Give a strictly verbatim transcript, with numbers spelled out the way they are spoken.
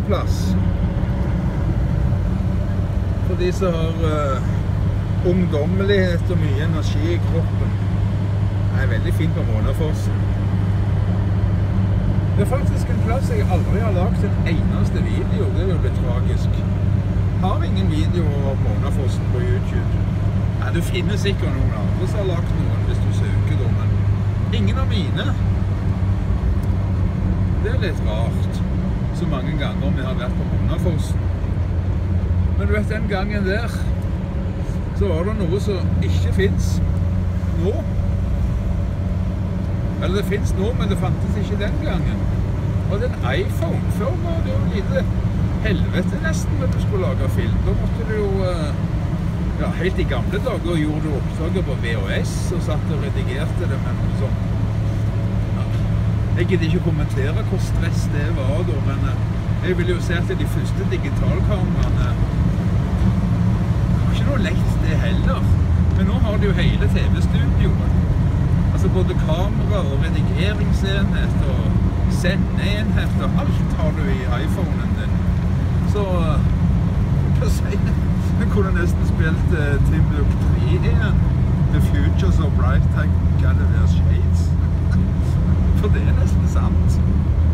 plass. For de som har uh, ungdommelighet og mye energi i kroppen. Det er veldig fint på Månafossen. Det er faktisk en plass jeg aldri har lagt en eneste video. Det er jo litt tragisk. Har ingen video av Månafossen på YouTube. Ja, du finner sikkert noen andre som har lagt noen hvis du søker dem, men ingen av mine. Det er litt rart, så mange ganger vi har vært på Månafossen. Men du vet, den gangen der, så var det noe som ikke finnes nå. Eller det finnes nå, men det fantes ikke den gangen. Og det er en iPhone. Før var det jo lite helvete nesten når du skulle lage film. Da måtte du jo, ja, helt i gamle dager gjorde du opptaker på V H S og satt og redigerte det med noe sånt. Ja. Jeg gidder ikke kommentere hvor stress det var da, men jeg vil jo si at de første digitalkameraene det var ikke noe lett det heller. Men nå har de jo hele T V-studioet. Altså både kamera og redigeringsenhet og sendeenhet og alt har du i iPhonen din. Så, hva sier jeg? Jeg kunne nesten spilt uh, Tim Duke tre igjen. The Future So Bright, I Gotta Wear Shades. For det er nesten sant.